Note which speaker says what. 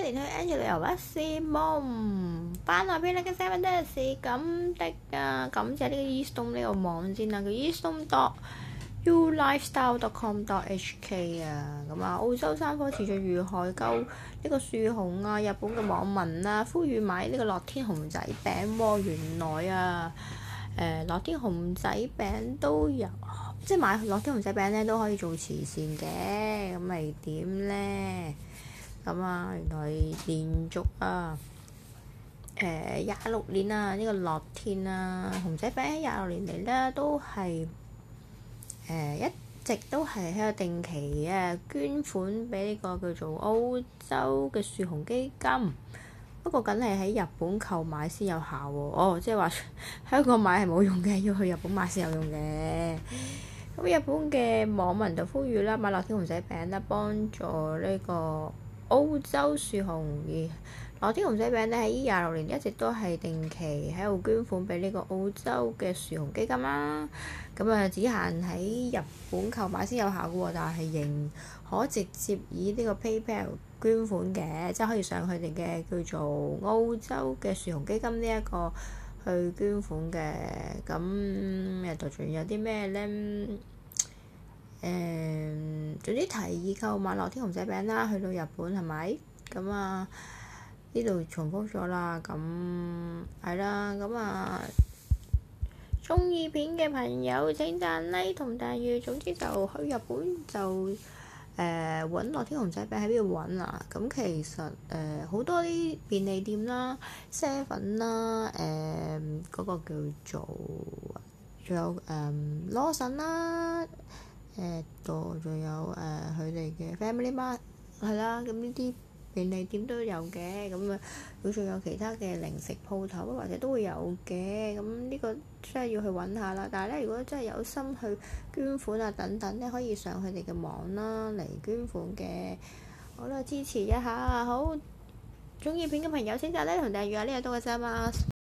Speaker 1: 連去 Angela 巴斯夢班內邊呢嘅 7 都係咁的啊！感謝呢個 eStone 呢個網先啦，叫 eStone.ulifestyle.com.hk 啊！咁啊，澳洲山火持續遇害，救呢個樹熊啊！日本嘅網民啊，呼籲買呢個樂天熊仔餅喎。原來啊，樂天熊仔餅都有，即係買樂天熊仔餅咧都可以做慈善嘅，咁咪點咧？咁啊，原來連續26年啊，呢個樂天啊熊仔餅26年嚟咧都係一直都係喺度定期捐款俾呢個叫做澳洲嘅樹熊基金。不過梗係喺日本購買先有效喎。即係話香港買係冇用嘅，要去日本買先有用嘅。咁日本嘅網民就呼籲啦，買樂天熊仔餅啦，幫助呢個澳洲樹熊。而樂天熊仔餅咧喺26年一直都係定期喺度捐款俾呢個澳洲嘅樹熊基金啦。咁啊，只限喺日本購買先有效嘅喎，但係仍可直接以呢個 PayPal 捐款嘅，即係可以上佢哋嘅叫做澳洲嘅樹熊基金呢一個去捐款嘅。咁度仲有啲咩呢？總之提議購買樂天熊仔餅啦，去到日本係咪？咁啊呢度重複咗啦，咁係啦，咁啊中意片嘅朋友請讚 like 同訂閱。總之就去日本就揾樂天熊仔餅喺邊度揾啊？咁其實好多啲便利店啦、7啦、嗰個叫做仲有Lawson啦，仲有佢哋嘅 Family Mart 係啦，咁呢啲便利店都有嘅。咁啊，佢仲有其他嘅零食鋪頭或者都會有嘅。咁呢個真係要去揾下啦。但係咧，如果真係有心去捐款啊等等咧，可以上佢哋嘅網啦嚟捐款嘅。好啦，支持一下好，中意片嘅朋友請讚咧同訂閱啊！呢個多謝晒嘛〜